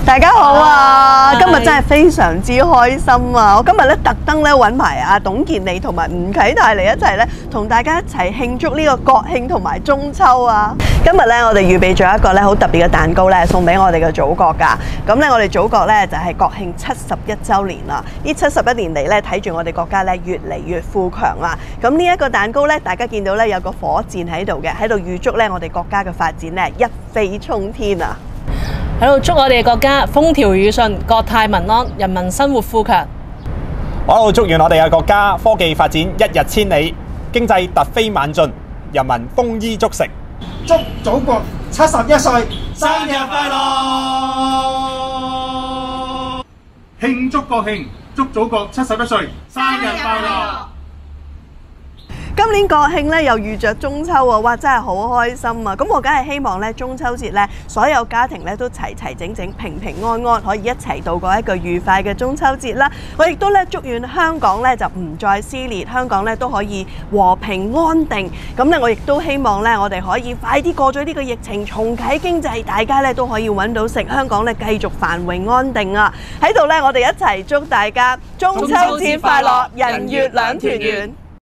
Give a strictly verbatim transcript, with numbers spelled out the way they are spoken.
大家好啊！今日真係非常之開心啊！我今日咧特登咧揾埋阿董健利同埋吳啟泰嚟一齊咧，同大家一齊慶祝呢個國慶同埋中秋啊！今日咧我哋預備咗一個咧好特別嘅蛋糕咧，送俾我哋嘅祖國㗎。咁咧我哋祖國咧就係國慶七十一週年啦！呢七十一年嚟咧睇住我哋國家咧越嚟越富強啊！咁呢一個蛋糕咧，大家見到咧有個火箭喺度嘅，喺度預祝咧我哋國家嘅發展咧一飛沖天啊！ 喺度祝我哋國家風調雨順、國泰民安、人民生活富強。 我喺度祝願我哋嘅國家科技發展一日千里，經濟突飛猛進，人民豐衣足食。 祝祖國七十一歲生日快樂！慶祝國慶，祝祖國七十一歲生日快樂！ 今年國慶咧又遇着中秋喎，哇！真係好開心啊！咁我梗係希望咧中秋節咧所有家庭咧都齊齊整整、平平安安，可以一齊度過一個愉快嘅中秋節啦。我亦都咧祝願香港咧就唔再撕裂，香港咧都可以和平安定。咁咧我亦都希望咧我哋可以快啲過咗呢個疫情，重啟經濟，大家咧都可以揾到食，香港咧繼續繁榮安定啊！喺度咧我哋一齊祝大家中秋節快樂，人月兩團圓。